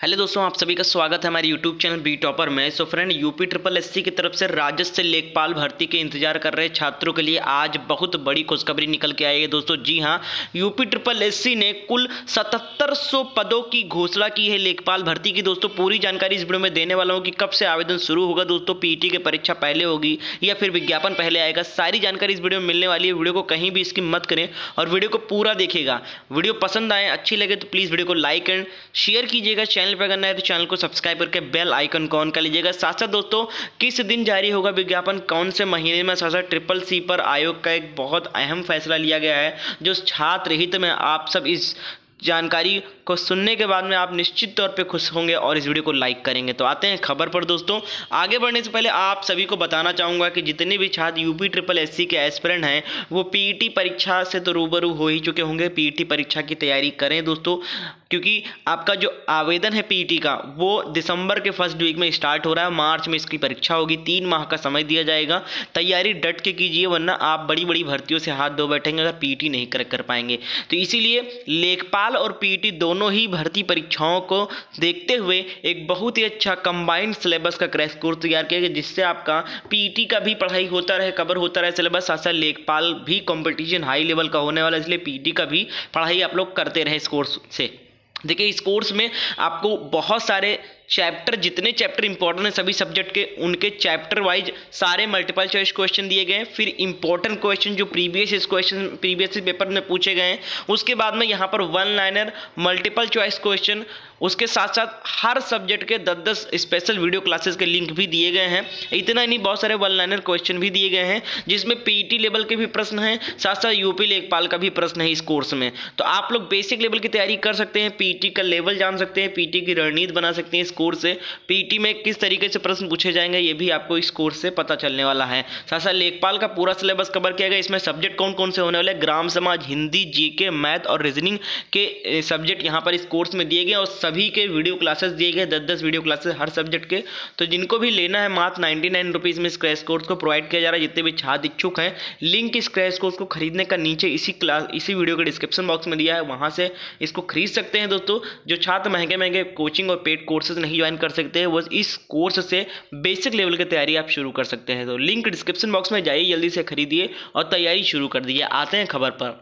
Hello दोस्तों, आप सभी का स्वागत है हमारे यूट्यूब चैनल बी टॉपर में। So friend, UP triple SC की तरफ से राजस्व लेखपाल भर्ती के इंतजार कर रहे छात्रों के लिए आज बहुत बड़ी खुशखबरी निकल के आई है दोस्तों। जी हां, यूपी ट्रिपल एससी ने कुल 7700 पदों की घोषणा की है लेखपाल भर्ती की। दोस्तों पूरी जानकारी इस वीडियो में देने वाला हूं कि कब से आवेदन शुरू होगा, दोस्तों पीटी की परीक्षा पहले होगी या फिर विज्ञापन पहले आएगा, सारी जानकारी इस वीडियो में मिलने वाली है। वीडियो को कहीं भी स्किप मत करें और वीडियो को पूरा देखिएगा। वीडियो पसंद आए, अच्छी लगे तो प्लीज़ वीडियो को लाइक एंड शेयर कीजिएगा। चैनल पर करना है तो चैनल को सब्सक्राइब करके बेल आइकन को ऑन कर लीजिएगा। साथ साथ दोस्तों, किस दिन जारी होगा विज्ञापन, कौन से महीने में, साथ साथ ट्रिपल सी पर आयोग का एक बहुत अहम फैसला लिया गया है जो छात्र हित में। आप सब इस जानकारी को सुनने के बाद में आप निश्चित तौर पे खुश होंगे और इस वीडियो को लाइक करेंगे। तो आते हैं खबर पर दोस्तों। आगे बढ़ने से पहले आप सभी को बताना चाहूँगा कि जितने भी छात्र यूपी ट्रिपल एससी के एस्पिरेंट हैं वो पीईटी परीक्षा से तो रूबरू हो ही चुके होंगे। पीईटी परीक्षा की तैयारी करें दोस्तों, क्योंकि आपका जो आवेदन है पीईटी का वो दिसंबर के फर्स्ट वीक में स्टार्ट हो रहा है। मार्च में इसकी परीक्षा होगी, 3 माह का समय दिया जाएगा। तैयारी डट के कीजिए, वरना आप बड़ी बड़ी भर्तियों से हाथ धो बैठेंगे अगर पीईटी नहीं कर पाएंगे। तो इसीलिए लेखपाल और पीईटी दोनों ही भर्ती परीक्षाओं को देखते हुए एक बहुत ही अच्छा कंबाइंड सिलेबस का क्रैश कोर्स तैयार किया गया, जिससे आपका पीईटी का भी पढ़ाई होता रहे, कवर होता रहे सिलेबस, साथ साथ लेखपाल भी कंपटीशन हाई लेवल का होने वाला है, इसलिए पीईटी का भी पढ़ाई आप लोग करते रहे इस कोर्स से। देखिए, इस कोर्स में आपको बहुत सारे चैप्टर, जितने चैप्टर इंपॉर्टेंट है सभी सब्जेक्ट के, उनके चैप्टर वाइज सारे मल्टीपल चॉइस क्वेश्चन दिए गए हैं। फिर इंपॉर्टेंट क्वेश्चन जो प्रीवियस पेपर में पूछे गए हैं, उसके बाद में यहाँ पर one liner, multiple choice question, उसके साथ साथ हर सब्जेक्ट के 10-10 स्पेशल वीडियो क्लासेस के लिंक भी दिए गए हैं। इतना ही नहीं, बहुत सारे वन लाइनर क्वेश्चन भी दिए गए हैं जिसमें पीईटी लेवल के भी प्रश्न हैं, साथ साथ यूपी लेखपाल का भी प्रश्न है इस कोर्स में। तो आप लोग बेसिक लेवल की तैयारी कर सकते हैं, पीईटी का लेवल जान सकते हैं, पीईटी की रणनीति बना सकते हैं। इस कोर्स से पीईटी में किस तरीके से प्रश्न पूछे जाएंगे ये भी आपको इस कोर्स से पता चलने वाला है। साथ साथ लेखपाल का पूरा सिलेबस कवर किया गया। इसमें सब्जेक्ट कौन कौन से होने वाले, ग्राम समाज, हिंदी, जीके, मैथ और रीजनिंग के सब्जेक्ट यहाँ पर इस कोर्स में दिए गए और सभी के वीडियो क्लासेस दिए गए, 10-10 वीडियो क्लासेस हर सब्जेक्ट के। तो जिनको भी लेना है मात्र 99 रुपीज़ में इस क्रैश कोर्स को प्रोवाइड किया जा रहा है। जितने भी छात्र इच्छुक हैं, लिंक इस क्रैश कोर्स को खरीदने का नीचे इसी वीडियो के डिस्क्रिप्शन बॉक्स में दिया है, वहां से इसको खरीद सकते हैं दोस्तों। जो छात्र महंगे महंगे कोचिंग और पेड कोर्सेज नहीं ज्वाइन कर सकते हैं, वो इस कोर्स से बेसिक लेवल की तैयारी आप शुरू कर सकते हैं। तो लिंक डिस्क्रिप्शन बॉक्स में जाइए, जल्दी से खरीदिए और तैयारी शुरू कर दीजिए। आते हैं खबर पर।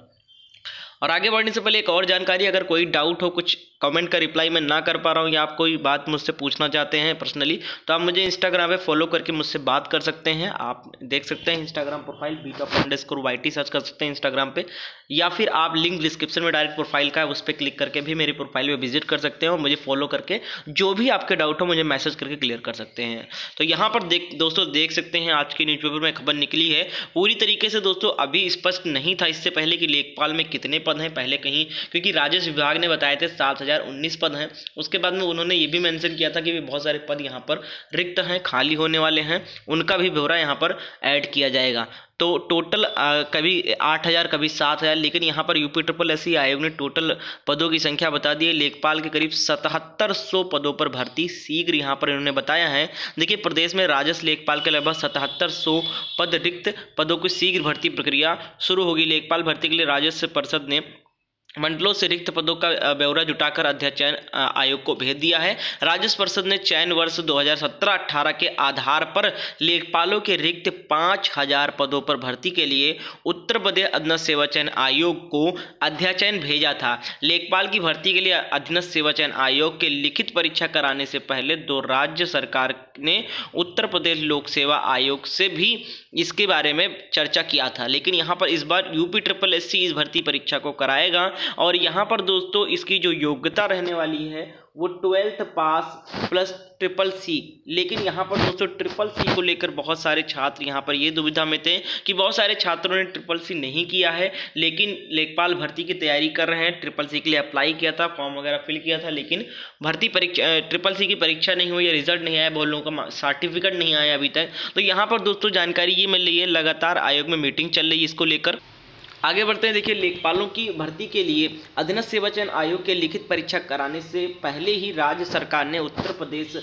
और आगे बढ़ने से पहले एक और जानकारी, अगर कोई डाउट हो, कुछ कमेंट का रिप्लाई मैं ना कर पा रहा हूँ या आप कोई बात मुझसे पूछना चाहते हैं पर्सनली, तो आप मुझे इंस्टाग्राम पे फॉलो करके मुझसे बात कर सकते हैं। आप देख सकते हैं इंस्टाग्राम प्रोफाइल BTOP_YT सर्च कर सकते हैं इंस्टाग्राम पे, या फिर आप लिंक डिस्क्रिप्शन में डायरेक्ट प्रोफाइल का है उस पर क्लिक करके भी मेरी प्रोफाइल पर विजिट कर सकते हैं और मुझे फॉलो करके जो भी आपके डाउट हो मुझे मैसेज करके क्लियर कर सकते हैं। तो यहाँ पर दोस्तों देख सकते हैं आज के न्यूज़पेपर में खबर निकली है पूरी तरीके से दोस्तों। अभी स्पष्ट नहीं था इससे पहले कि लेखपाल में कितने पद हैं पहले कहीं, क्योंकि राजस्व विभाग ने बताए थे 7019 पद हैं। उसके बाद में उन्होंने ये भी मेंशन किया था कि बहुत सारे पद यहाँ पर रिक्त हैं, खाली होने वाले हैं, उनका भी ब्यौरा यहाँ पर ऐड किया जाएगा। तो टोटल कभी 8000 कभी 7000, लेकिन यहाँ पर यूपी ट्रिपल एससी आयोग ने टोटल पदों की संख्या बता दी है। लेखपाल के करीब 7700 पदों पर भर्ती शीघ्र यहाँ पर इन्होंने बताया है। देखिए, प्रदेश में राजस्व लेखपाल के लगभग 7700 पद रिक्त पदों की शीघ्र भर्ती प्रक्रिया शुरू होगी। लेखपाल भर्ती के लिए राजस्व परिषद ने मंडलों से रिक्त पदों का ब्यौरा जुटाकर अध्यक्ष चयन आयोग को भेज दिया है। राजस्व परिषद ने चयन वर्ष 2017-18 के आधार पर लेखपालों के रिक्त 5000 पदों पर भर्ती के लिए उत्तर प्रदेश अधीनस्थ सेवा चयन आयोग को अध्याचयन भेजा था। लेखपाल की भर्ती के लिए अधीनस्थ सेवा चयन आयोग के लिखित परीक्षा कराने से पहले राज्य सरकार ने उत्तर प्रदेश लोक सेवा आयोग से भी इसके बारे में चर्चा किया था, लेकिन यहाँ पर इस बार यूपी ट्रिपल एससी इस भर्ती परीक्षा को कराएगा। और यहाँ पर दोस्तों इसकी जो योग्यता रहने वाली है वो 12th पास प्लस ट्रिपल सी। लेकिन यहाँ पर दोस्तों ट्रिपल सी को लेकर बहुत सारे छात्र यहाँ पर ये दुविधा में थे कि बहुत सारे छात्रों ने ट्रिपल सी नहीं किया है, लेकिन लेखपाल भर्ती की तैयारी कर रहे हैं। ट्रिपल सी के लिए अप्लाई किया था, फॉर्म वगैरह फिल किया था, लेकिन भर्ती परीक्षा ट्रिपल सी की परीक्षा नहीं हुई, रिजल्ट नहीं आया, बहुत लोगों का सर्टिफिकेट नहीं आया अभी तक। तो यहाँ पर दोस्तों जानकारी ये मिल रही है, लगातार आयोग में मीटिंग चल रही है इसको लेकर। आगे बढ़ते हैं। देखिए, लेखपालों की भर्ती के लिए अधीनस्थ सेवा चयन आयोग के लिखित परीक्षा कराने से पहले ही राज्य सरकार ने उत्तर प्रदेश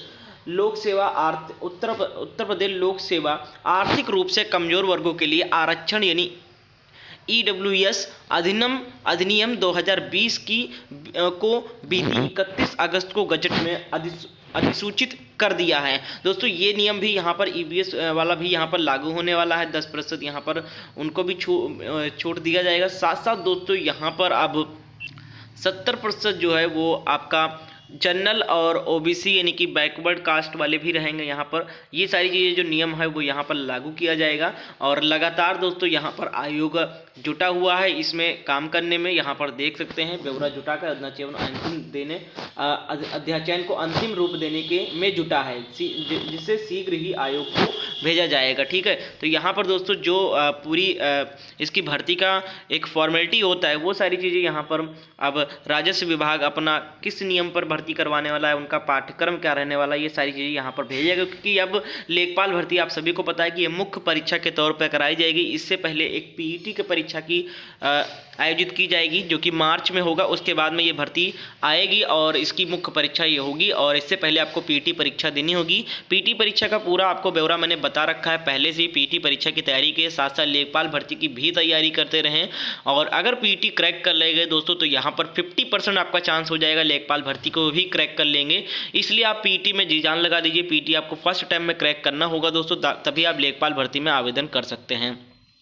लोक सेवा आर्थिक रूप से कमजोर वर्गों के लिए आरक्षण यानी EWS अधिनियम 2020 को बीती 31 अगस्त को गजट में अधिसूचित कर दिया है। दोस्तों ये नियम भी यहाँ पर EBS वाला भी यहाँ पर लागू होने वाला है। 10% यहाँ पर उनको भी छूट दिया जाएगा। साथ साथ दोस्तों यहाँ पर अब 70% जो है वो आपका जनरल और OBC यानी कि बैकवर्ड कास्ट वाले भी रहेंगे यहाँ पर। ये सारी चीज़ें जो नियम है वो यहाँ पर लागू किया जाएगा। और लगातार दोस्तों यहाँ पर आयोग जुटा हुआ है इसमें काम करने में। यहाँ पर देख सकते हैं ब्यौरा जुटा कर अध्याचयन को अंतिम रूप देने के में जुटा है, जिससे शीघ्र ही आयोग को भेजा जाएगा। ठीक है, तो यहाँ पर दोस्तों जो पूरी इसकी भर्ती का एक फॉर्मेलिटी होता है वो सारी चीज़ें यहाँ पर अब राजस्व विभाग अपना किस नियम पर भर्ती करवाने वाला है, उनका पाठ्यक्रम क्या रहने वाला है, ये सारी चीज़ें यहाँ पर भेजेगा। क्योंकि अब लेखपाल भर्ती आप सभी को पता है कि ये मुख्य परीक्षा के तौर पर कराई जाएगी। इससे पहले एक PET की परीक्षा की आयोजित की जाएगी जो कि मार्च में होगा। उसके बाद में ये भर्ती आएगी और इसकी मुख्य परीक्षा ये होगी। और इससे पहले आपको PET परीक्षा देनी होगी। PET परीक्षा का पूरा आपको ब्यौरा मैंने बता रखा है पहले से ही। PET परीक्षा की तैयारी के साथ साथ लेखपाल भर्ती की भी तैयारी करते रहें। और अगर PET क्रैक कर ले गए दोस्तों तो यहाँ पर 50% आपका चांस हो जाएगा लेखपाल भर्ती को भी क्रैक कर लेंगे। इसलिए आप PET में जी जान लगा दीजिए। PET आपको फर्स्ट टाइम में क्रैक करना होगा दोस्तों, तभी आप लेखपाल भर्ती में आवेदन कर सकते हैं।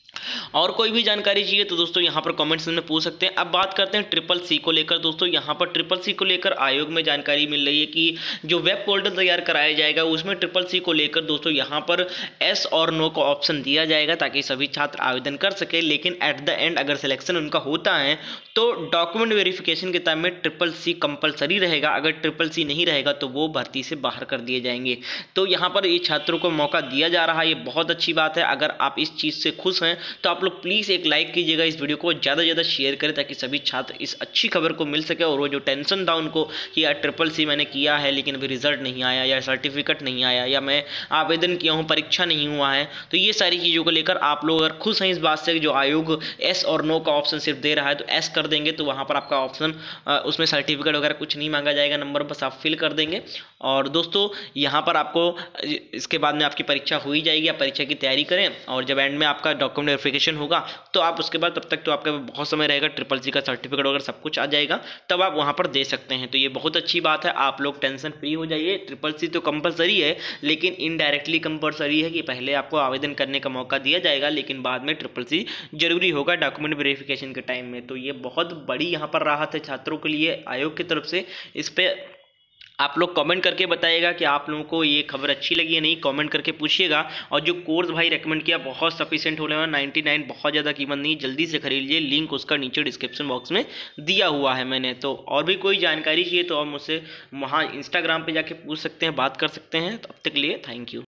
और कोई भी जानकारी चाहिए तो दोस्तों यहाँ पर कमेंट्स में पूछ सकते हैं। अब बात करते हैं CCC को लेकर। दोस्तों यहाँ पर CCC को लेकर आयोग में जानकारी मिल रही है कि जो वेब पोर्टल तैयार कराया जाएगा उसमें CCC को लेकर दोस्तों यहाँ पर एस और नो का ऑप्शन दिया जाएगा ताकि सभी छात्र आवेदन कर सके। लेकिन एट द एंड अगर सिलेक्शन उनका होता है तो डॉक्यूमेंट वेरिफिकेशन के टाइम में CCC कंपलसरी रहेगा। अगर CCC नहीं रहेगा तो वो भर्ती से बाहर कर दिए जाएंगे। तो यहाँ पर ये छात्रों को मौका दिया जा रहा है, ये बहुत अच्छी बात है। अगर आप इस चीज़ से खुश हैं तो आप लोग प्लीज़ एक लाइक कीजिएगा, इस वीडियो को ज़्यादा से ज़्यादा शेयर करें ताकि सभी छात्र इस अच्छी खबर को मिल सके। और वो जो टेंशन था उनको कि यार CCC मैंने किया है लेकिन अभी रिजल्ट नहीं आया, या सर्टिफिकेट नहीं आया, या मैं आवेदन किया हूँ परीक्षा नहीं हुआ है, तो ये सारी चीज़ों को लेकर आप लोग अगर खुश हैं इस बात से जो आयोग एस और नो का ऑप्शन सिर्फ दे रहा है तो एस कर देंगे तो वहाँ पर आपका ऑप्शन उसमें सर्टिफिकेट वगैरह कुछ नहीं मांगा जाएगा, नंबर बस आप फिल कर देंगे। और दोस्तों यहाँ पर आपको इसके बाद में आपकी परीक्षा हो ही जाएगी। आप परीक्षा की तैयारी करें और जब एंड में आपका डॉक्यूमेंट वेरिफिकेशन होगा तो आप उसके बाद तब तक तो आपका बहुत समय रहेगा, CCC का सर्टिफिकेट वगैरह सब कुछ आ जाएगा, तब आप वहाँ पर दे सकते हैं। तो ये बहुत अच्छी बात है, आप लोग टेंशन फ्री हो जाइए। CCC तो कंपलसरी है लेकिन इनडायरेक्टली कंपलसरी है कि पहले आपको आवेदन करने का मौका दिया जाएगा लेकिन बाद में CCC जरूरी होगा डॉक्यूमेंट वेरिफिकेशन के टाइम में। तो ये बहुत बड़ी यहाँ पर राहत है छात्रों के लिए आयोग की तरफ से। इस पर आप लोग कमेंट करके बताइएगा कि आप लोगों को ये खबर अच्छी लगी या नहीं, कमेंट करके पूछिएगा। और जो कोर्स भाई रेकमेंड किया बहुत सफिशिएंट होने वाला, 99, बहुत ज़्यादा कीमत नहीं, जल्दी से खरीद लीजिए। लिंक उसका नीचे डिस्क्रिप्शन बॉक्स में दिया हुआ है मैंने। तो और भी कोई जानकारी चाहिए तो आप मुझसे वहाँ इंस्टाग्राम पर जाके पूछ सकते हैं, बात कर सकते हैं। तो अब तक के लिए थैंक यू।